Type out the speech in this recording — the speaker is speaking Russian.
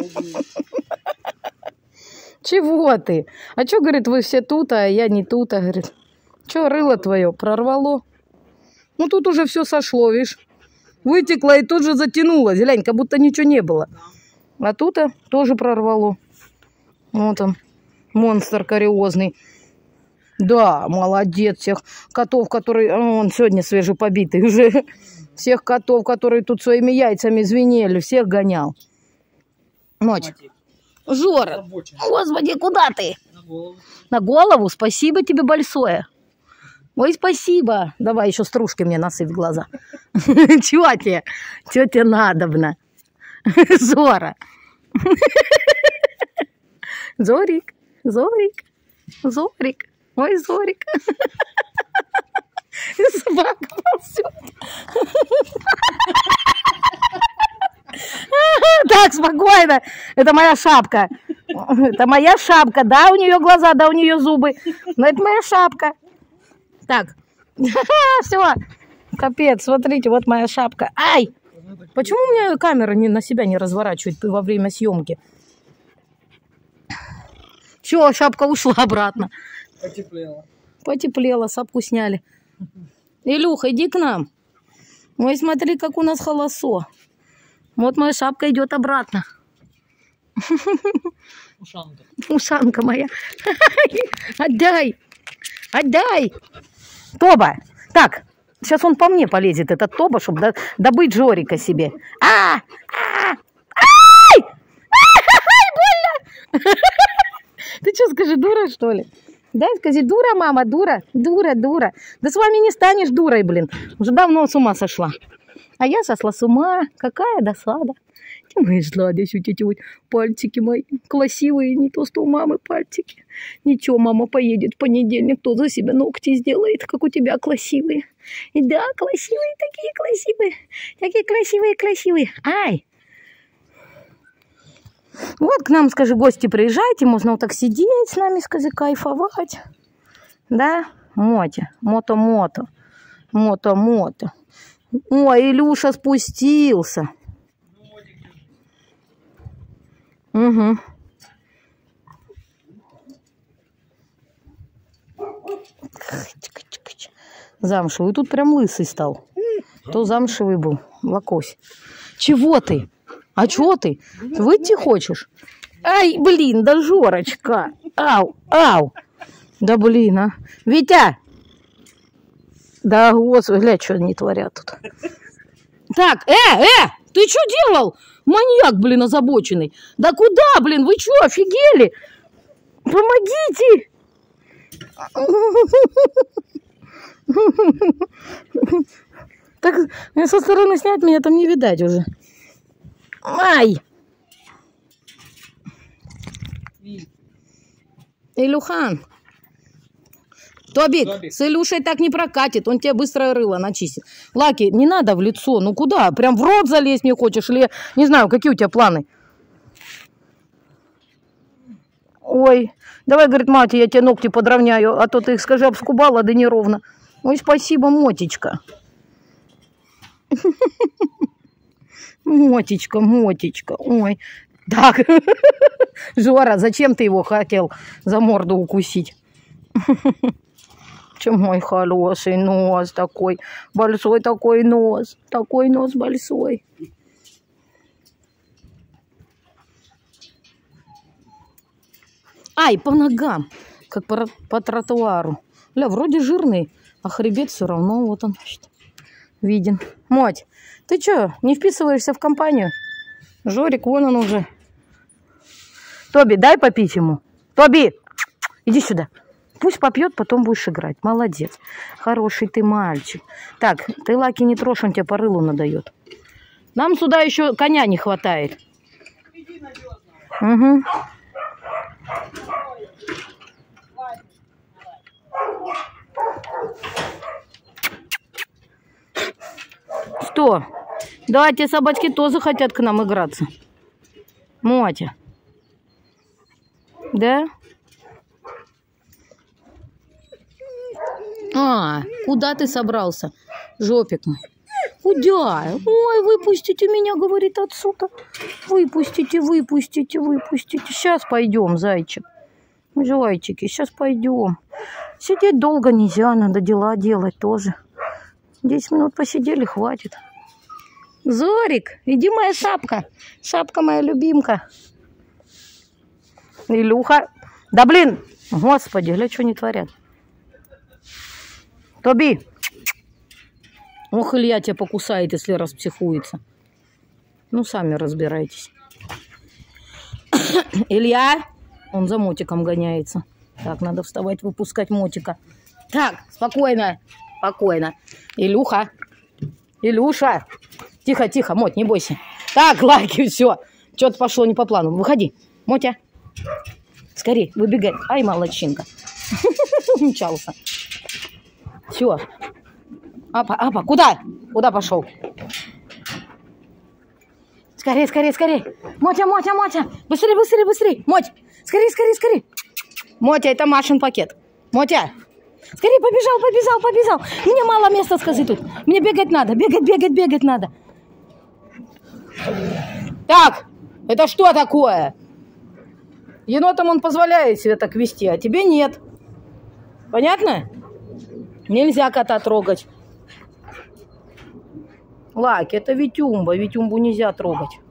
Чего ты? А что, говорит, вы все тут, а я не тут, а, говорит. Что, рыло твое прорвало? Ну, тут уже все сошло, видишь. Вытекло и тут же затянулось. Глянь, как будто ничего не было. А тут тоже прорвало. Вот он, монстр кариозный. Да, молодец. Всех котов, которые... Он сегодня свежепобитый уже. Всех котов, которые тут своими яйцами звенели, всех гонял. Ночь. Жора, господи, куда ты? На голову. На голову? Спасибо тебе большое. Ой, спасибо. Давай еще стружки мне насыпь в глаза. Чего тебе? Чего тебе надобно? Зора. Зорик, Зорик, Зорик. Ой, Зорик. Собака ползет. Так, спокойно. Это моя шапка. Это моя шапка. Да, у нее глаза, да, у нее зубы. Но это моя шапка. Так. Все. Капец, смотрите, вот моя шапка. Ай! Почему у меня камера на себя не разворачивает во время съемки? Все, шапка ушла обратно. Потеплело. Потеплело, шапку сняли. Илюха, иди к нам. Ой, смотри, как у нас холосо. Вот моя шапка идет обратно. Ушанка. Ушанка моя. Отдай. Отдай. Тоба. Так, сейчас он по мне полезет, этот Тоба, чтобы добыть Жорика себе. Ай! Больно! Ты что, скажи, дура, что ли? Да, скажи, дура, мама, дура, дура, дура. Да с вами не станешь дурой, блин. Уже давно с ума сошла. А я сошла с ума. Какая досада. Мои сладость, вот эти вот пальчики мои красивые, не то что у мамы пальчики. Ничего, мама поедет в понедельник, то за себя ногти сделает, как у тебя красивые. И да, красивые, такие красивые. Такие красивые, красивые. Ай! Вот к нам, скажи, гости приезжайте, можно вот так сидеть с нами, скажи, кайфовать. Да? Мотя, мото-мото. Мото-мото. Ой, Илюша спустился. Угу. Замшевый. Тут прям лысый стал. То замшевый был. Лакось. Чего ты? А чего ты? Выйти хочешь? Ай, блин, да Жорочка. Ау, ау. Да блин, а. Витя. Да, господи, глядь, что они творят тут. Так, ты что делал? Маньяк, блин, озабоченный. Да куда, блин, вы что, офигели? Помогите. Так, со стороны снять меня там не видать уже. Ай! Илюхан. Тобик, с Илюшей так не прокатит, он тебе быстро рыло начистит. Лаки, не надо в лицо, ну куда? Прям в рот залезть не хочешь? Или, не знаю, какие у тебя планы? Ой, давай, говорит, мать, я тебе ногти подровняю, а то ты их, скажи, обскубала, да неровно. Ой, спасибо, Мотечка. Мотечка, Мотечка, ой. Так, Жора, зачем ты его хотел за морду укусить? Чем мой хороший нос такой, большой такой нос большой. Ай, по ногам, как по тротуару. Ля, вроде жирный, а хребет все равно вот он виден. Моть, ты что, не вписываешься в компанию? Жорик, вон он уже. Тоби, дай попить ему. Тоби, иди сюда. Пусть попьет, потом будешь играть. Молодец. Хороший ты мальчик. Так, ты Лаки не трожь, он тебе по рылу надает. Нам сюда еще коня не хватает. Угу. Что? Да, те собачки тоже хотят к нам играться. Мотя. Да? А, куда ты собрался? Жопик мой. Куда? Ой, выпустите меня, говорит отсюда. Выпустите, выпустите, выпустите. Сейчас пойдем, зайчик. Зайчики, сейчас пойдем. Сидеть долго нельзя, надо дела делать тоже. 10 минут посидели, хватит. Зорик, иди, моя шапка. Шапка моя любимка. Илюха. Да блин, господи, гля, что они творят. Тоби. Ох, Илья тебя покусает, если распсихуется. Ну, сами разбирайтесь. Илья. Он за мотиком гоняется. Так, надо вставать, выпускать мотика. Так, спокойно. Спокойно. Илюха. Илюша. Тихо, тихо, Моть, не бойся. Так, лайки, все. Что-то пошло не по плану. Выходи. Мотя. Скорей, выбегай. Ай, молодчинка. Умчался. Все. Апа, апа, куда? Куда пошел? Скорей, скорей, скорей. Мотя, Мотя, Мотя. Быстрей, быстрей, быстрей. Моть. Скорей, скорей, скорей. Мотя, это Машин пакет. Мотя. Скорей, побежал, побежал, побежал. Мне мало места, скажи тут. Мне бегать надо, бегать, бегать, бегать надо. Так, это что такое? Енотам он позволяет себе так вести, а тебе нет. Понятно? Нельзя кота трогать. Лаки, это Витюмба. Витюмбу нельзя трогать.